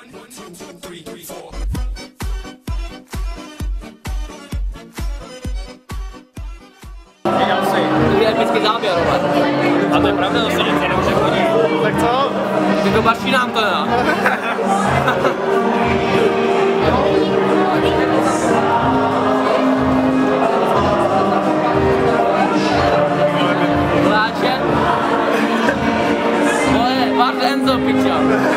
To je vždycky záběr, Robert. A to je pravda, to se nic nemůže chodit. Tak co? Jako baší nám to, jo? Vláče? Vole, Bart Enzo, pičo.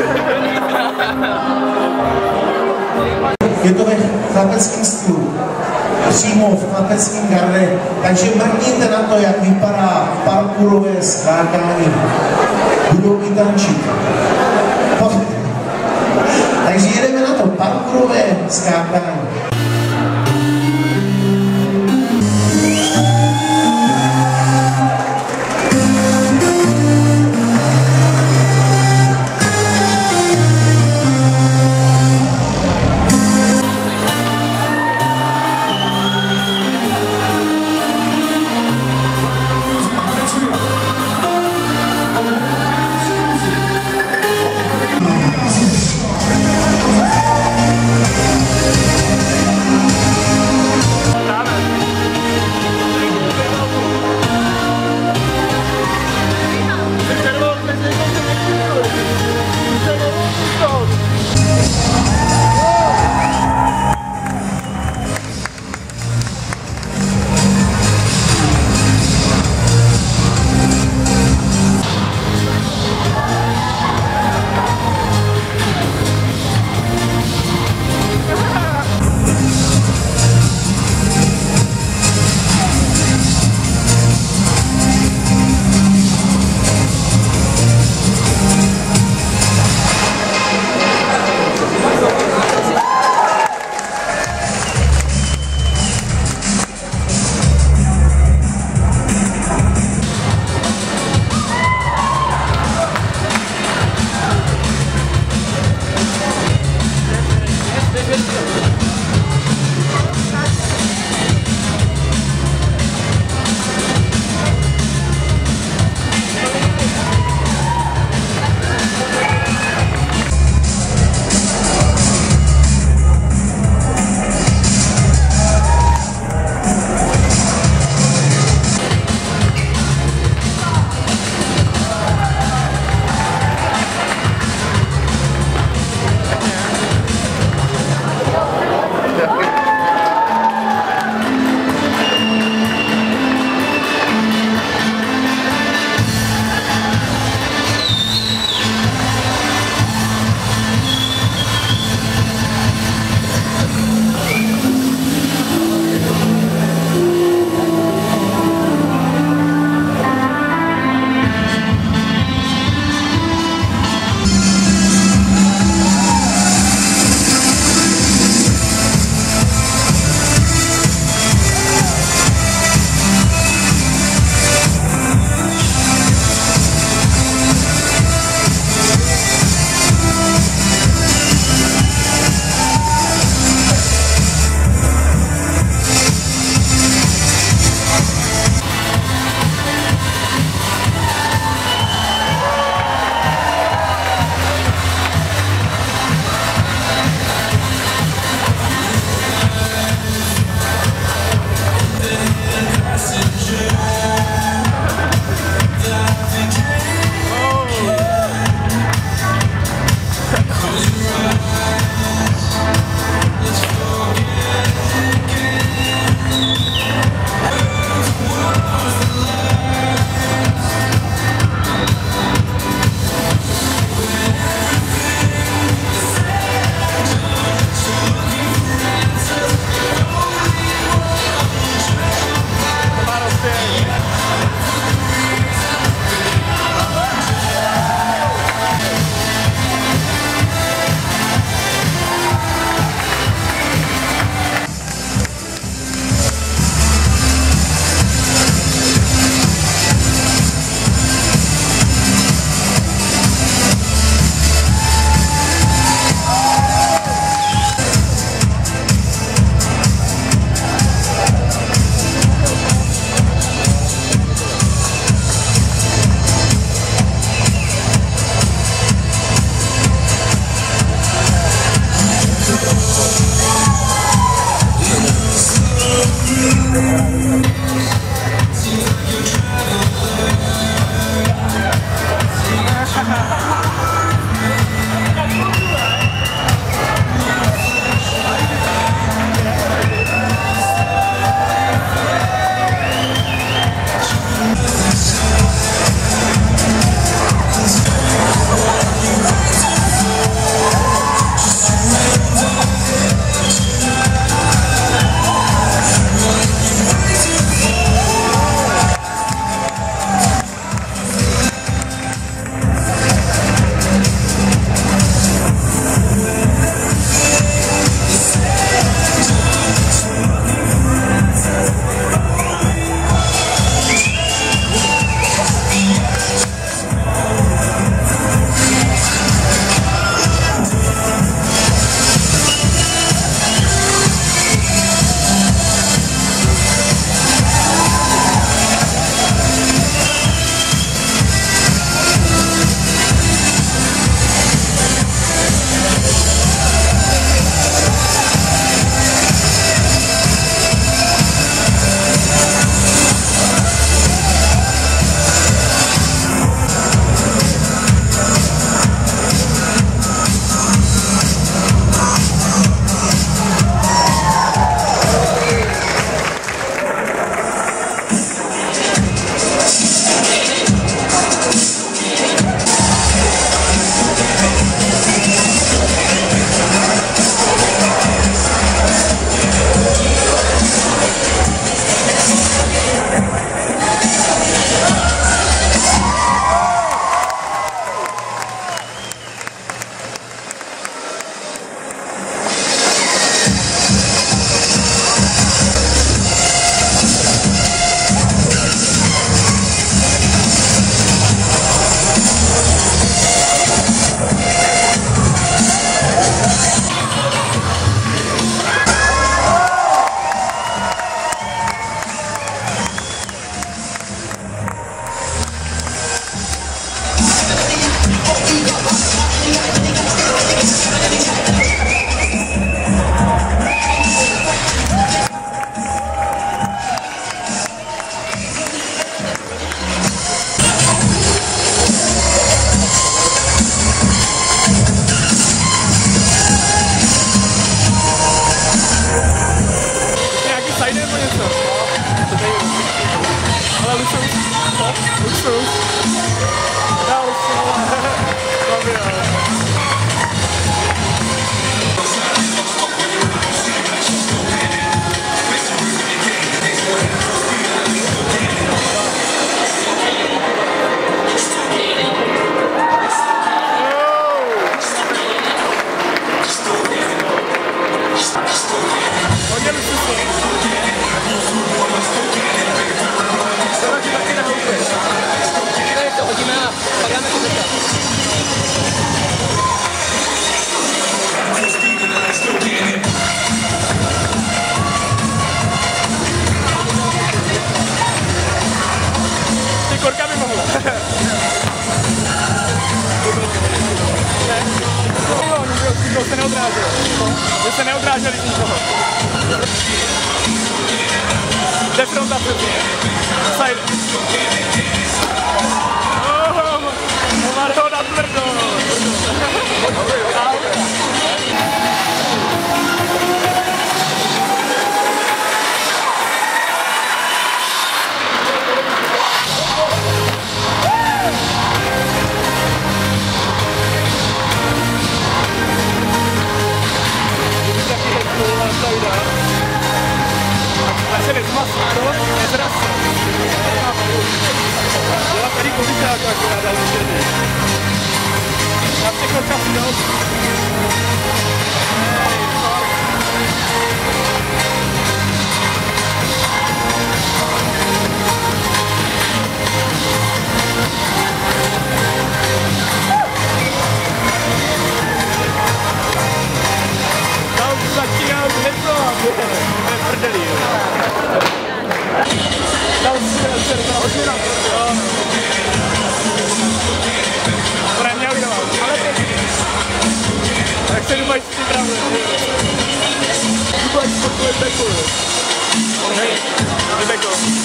Je to ve chlapeckém stylu, přímo v chlapeckém garde, takže mrkněte na to, jak vypadá parkourové skákání. Budou i tančit. Takže jedeme na to parkourové skákání. neodrážel. Že se neodráželi z nikoho. Jde fronta přesně. Side. Omar ho natvrdo. Jak se Dubaj s tím pravil? Dubaj sportuje Beko. Hej, Beko.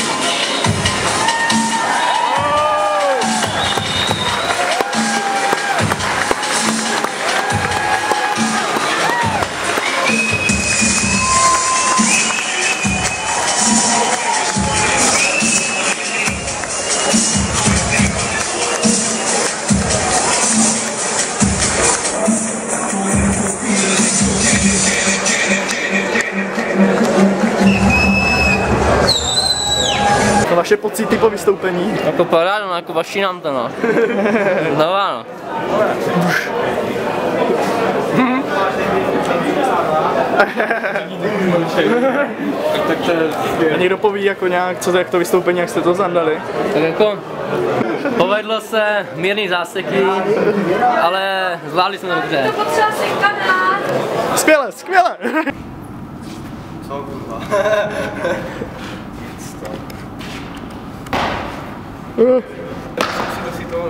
Vaše pocity po vystoupení? Jako paráda, jako vaši nám to no. Nová no. A někdo poví jako nějak, jak to vystoupení, jak jste to zandali? Tak jako povedlo se, mírný záseky, ale zvládli jsme to dobře. Skvěle, skvěle! Co kurva? Si tohle.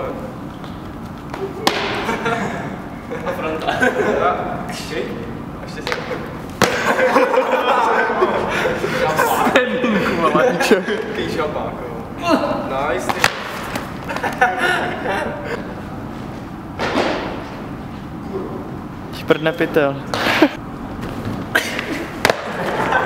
Fronta. Ještě si. Jaký šapák, jo. Nice. Šprdne pytel.